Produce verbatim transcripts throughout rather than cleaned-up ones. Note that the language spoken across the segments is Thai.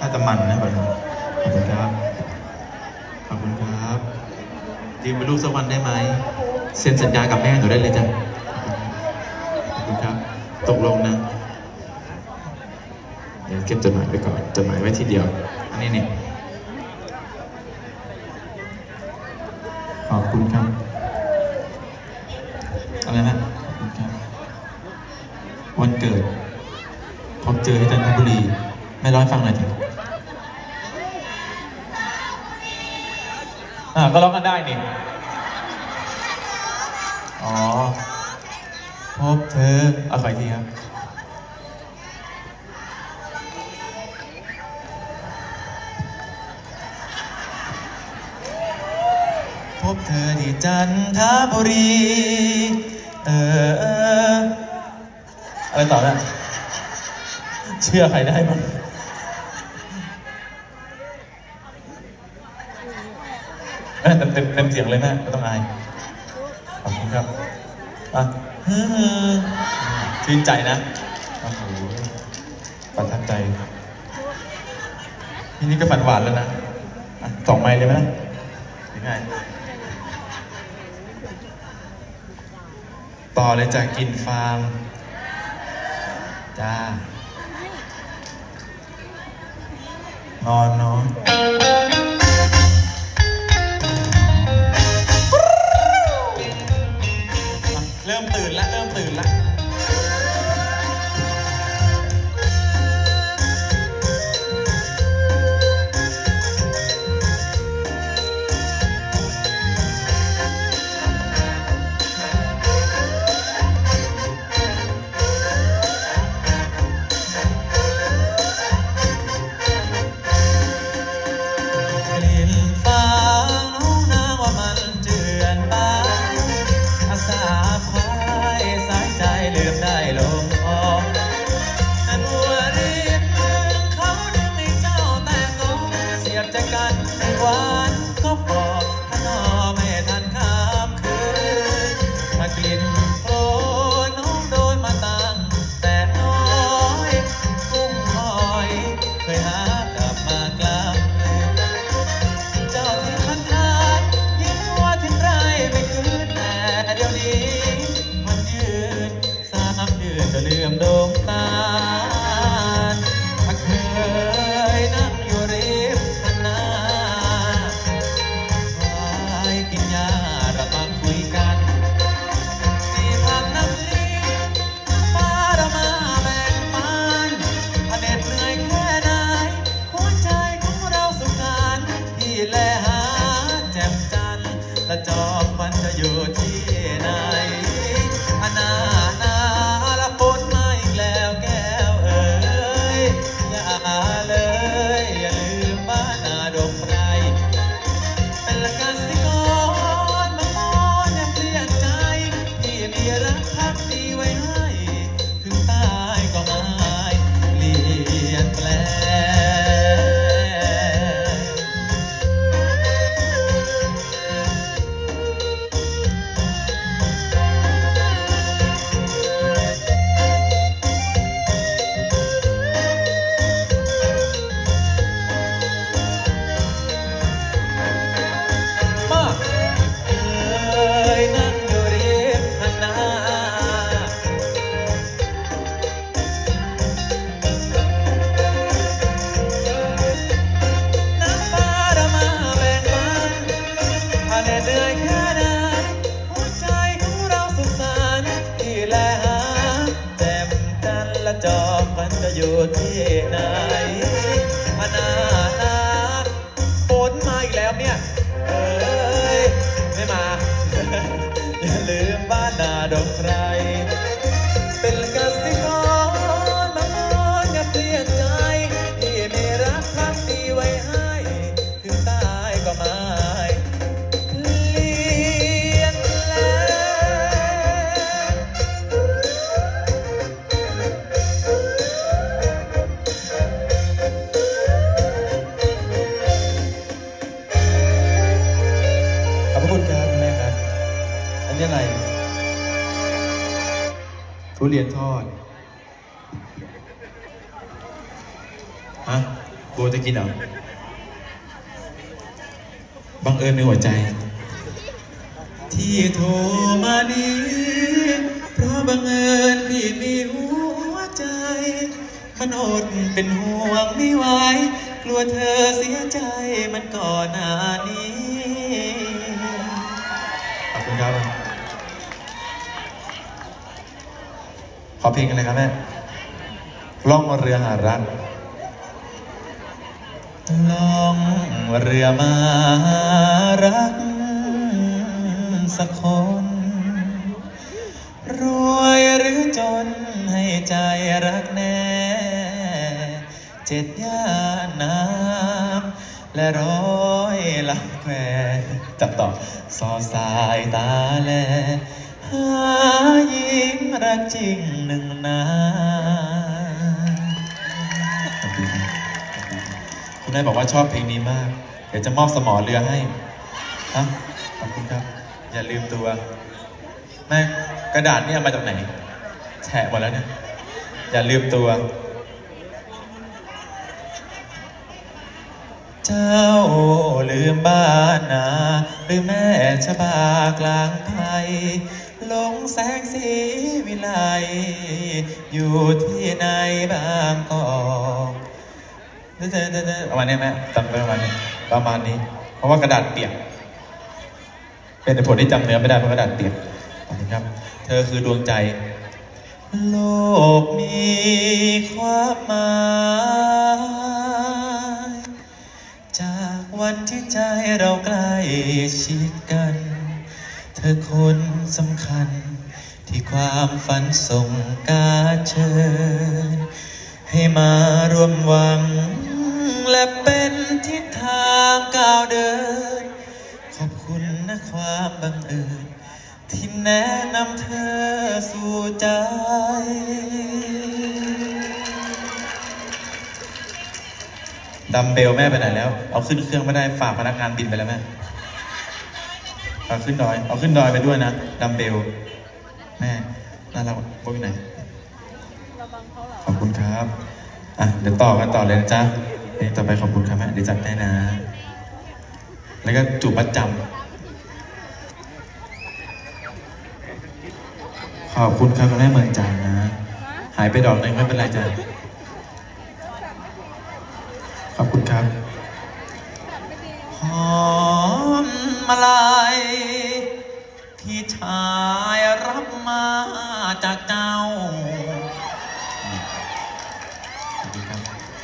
จะมันนะแบบนี้ขอบคุณครับขอบคุณครับยืมเป็นลูกสักวันได้ไหมเซ็นสัญญากับแม่หนูได้เลยจ้ะขอบคุณครับตกลงนะเดี๋ยวเก็บจดหมายไปก่อนจดหมายไว้ทีเดียวอันนี้นี่ขอบคุณครับอะไรนะขอบคุณครับวันเกิดพบเจอที่จันทบุรีไม่ร้อยฟังหน่อยเถอะอ่าก็ร้องกันได้นี่อ๋อพบเธอเอาขออีกทีครับพบเธอที่จันทบุรีเออเอออะไรต่อนะเชื่อใครได้บ้างเต็มเต็มเต็มเสียงเลยแม่ไม่ต้องอายขอบคุณครับอ่ะชื่นใจนะโอ้โหประทับใจทีนี้ก็ฝันหวานแล้วนะสองไมล์เลยไหมนะยังไงต่อเลยจากกินฟาร์มจ้านอนนอนเริ่มตื่นละเริ่มตื่นละวันก็พอพนอไม่ทันข้ามคืนถ้ากลิ่นโคลนน้องโดนมาตั้งแต่น้อยกุ้งหอยเคยหากลับมากลางคืนเจ้าที่พันทานยิ้มว่าทิ้งไรไม่คืนแต่เดี๋ยวนี้มันยืนสามเดือนจะลืมดวงตาเคยนั่งอยู่ริมคันนากินยาระบำคุยกันมีพักน้ำลิ้นฟ้าเรามาแบ่งปันเหน็ดเหนื่อยแค่ไหนหัวใจของเราสุขสันต์ที่แลหาแจ่มจันทร์และจอมฝันจะอยู่ที่ไหนอนานาละฝนมาอีกแล้วแก้วเอ๋ยอย่าเลยอย่าลืมบ้านนาดงไพรเป็นละกันสิกรมามอนยังเปลี่ยนใจที่มีรักพักดีไว้ให้ถึงตายก็ไม่เปลี่ยนแปลจอมมันจะอยู่ที่ไหนอนานาฝนมาอีกแล้วเนี่ยเอ้ยไม่มา อย่าลืมบ้านนาดงไพรเป็นกสิกรมามอนอย่าเปลี่ยนใจที่มีรักพักดีไว้ให้ถึงตายก็ไม่นี่อะไรทุเรียนทอดฮะโบจะกินเหรอบังเอิญในหัวใจที่โทรมานี้เพราะบังเอิญพี่มีหัวใจมันอดเป็นห่วงไม่ไหวกลัวเธอเสียใจมันก่อนหน้านี้ขอบคุณครับขอเพลงกันเลยครับแม่ล่องเรือหารักล่องเรือมารักสักคนรวยหรือจนให้ใจรักแน่เจ็ดย่านน้ำและร้อยลำแควจับต่อสอสายตาแลหายิ้มรักจริงหนึ่งนาคุณนายบอกว่าชอบเพลงนี้มากเดี๋ยวจะมอบสมอเรือให้ฮะขอบคุณครับอย่าลืมตัวแม่กระดาษนี่เอามาจากไหนแฉะหมดแล้วเนี่ยอย่าลืมตัวเจ้าลืมบ้านนาหรือแม่ชะบากลางไพลงแสงสีวิไลอยู่ที่ไหนบ้างก็เด้อเด้อเด้อประมาณนี้แม่จำประมาณนี้ประมาณนี้เพราะว่ากระดาษเปียกเป็นผลที่จำเนื้อไม่ได้เพราะกระดาษเปียกขอบคุณครับเธอคือดวงใจโลกมีความหมายจากวันที่ใจเราใกล้ชิดกันเธอคนสำคัญที่ความฝันส่งการเชิญให้มาร่วมหวังและเป็นทิศทางก้าวเดินขอบคุณนะความบังเอิญที่แนะนำเธอสู่ใจดัมเบลแม่ไปไหนแล้วเอาขึ้นเครื่องไม่ได้ฝากพนักงานบินไปแล้วแม่เอาขึ้นดอยเอาขึ้นดอยไปด้วยนะดัมเบลแม่น่ารักโบ้ยไหนขอบคุณครับอ่ะเดี๋ยวต่อกันต่อเลยนะจ๊ะเพลงต่อไปขอบคุณครับแม่เดี๋ยวจัดได้นะแล้วก็จูบประจำขอบคุณครับแม่เมืองจันนะหายไปดอกหนึ่งไม่เป็นไรจ้ะขอบคุณครับหอมมาลายที่ชายรับมาจากเจ้าขอบคุณครับ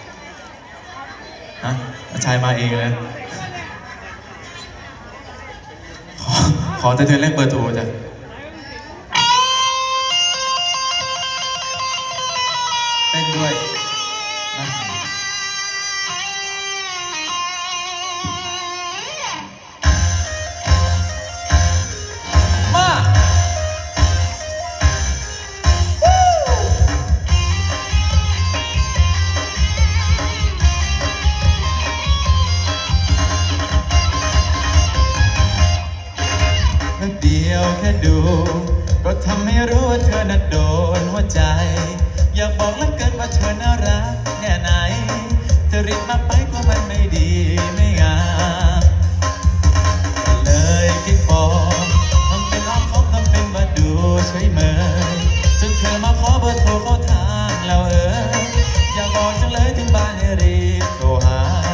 ฮะชายมาเองเลยขอขอจะเธอเลขเบอร์โทรจ้ะเต้นด้วยนะมาแล้วเดียวแค่ดูก็ทำให้รู้ว่าเธอน่ะโดนหัวใจอยากบอกเหลือเกินว่าเธอน่ารักแค่ไหนเธอรีบมาไปก็มันไม่ดีไม่งามเลยคิดบอกทำเป็นอ้อมค้อมทำเป็นมาดูเฉยเมยจนเธอมาขอเบอร์โทรเข้าทางเราเอออยากบอกจังเลยถึงบ้านให้รีบโทรหา